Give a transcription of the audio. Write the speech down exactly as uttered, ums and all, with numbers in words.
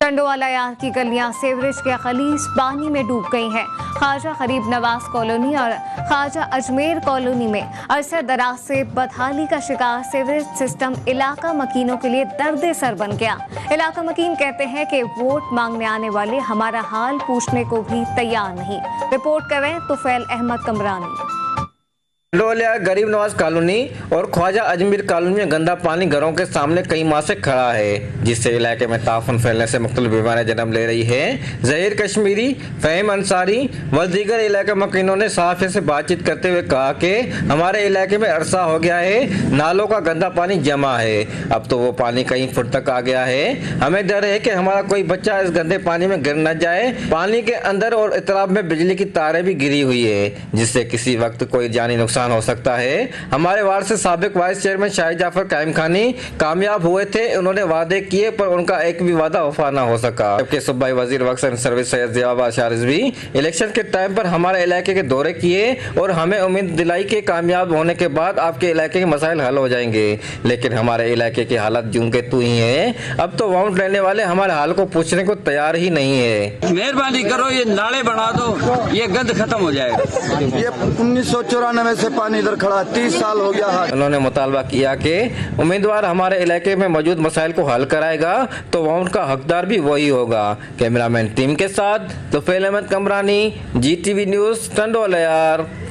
टंडोवाला यार की गलियां सीवरेज के खलीज पानी में डूब गई हैं। ख्वाजा गरीब नवाज कॉलोनी और ख्वाजा अजमेर कॉलोनी में अरसे दराज से बदहाली का शिकार सीवरेज सिस्टम इलाका मकीनों के लिए दर्द सर बन गया। इलाका मकीन कहते हैं कि वोट मांगने आने वाले हमारा हाल पूछने को भी तैयार नहीं। रिपोर्ट करें तुफैल अहमद कमरानी। टंडोवाला गरीब नवाज कॉलोनी और ख्वाजा अजमेर कॉलोनी में गंदा पानी घरों के सामने कई माह से खड़ा है, जिससे इलाके में ताफून फैलने से मुख्तलिफ बीमारियां जन्म ले रही है। जहीर कश्मीरी, फहीम अंसारी व दीगर इलाके मकीनों ने सहाफ़ियों से बातचीत करते हुए कहा कि हमारे इलाके में अरसा हो गया है नालों का गंदा पानी जमा है, अब तो वो पानी कई फुट तक आ गया है। हमें डर है कि हमारा कोई बच्चा इस गंदे पानी में गिर न जाए। पानी के अंदर और इतराब में बिजली की तारें भी गिरी हुई है, जिससे किसी वक्त कोई जानी नुकसान हो सकता है। हमारे वार्ड से साबिक वाइस चेयरमैन शाहिद जाफर कायम खानी कामयाब हुए थे, उन्होंने वादे किए पर उनका एक भी वादा वफा न हो सका। जबकि सूबाई वजीर वक्फ एंड सर्विस सैयद ज़ियाउल शारिस भी इलेक्शन के टाइम पर हमारे इलाके के दौरे किए और हमें उम्मीद दिलाई कि कामयाब होने के बाद आपके इलाके के मसाइल हल हो जाएंगे, लेकिन हमारे इलाके की हालत जूं के तू ही है। अब तो वोट लेने वाले हमारे हाल को पूछने को तैयार ही नहीं है। मेहरबानी करो, ये नाले बना दो, ये गंद खत्म हो जाएगा। ये उन्नीस सौ चौरानवे से पानी इधर खड़ा तीस साल हो गया है। उन्होंने मुतालबा किया कि उम्मीदवार हमारे इलाके में मौजूद मसाइल को हल कराएगा तो वोट का हकदार भी वही होगा। कैमरामैन टीम के साथ Tufail Ahmed Kamrani, G T V news, टंडोवाला यार।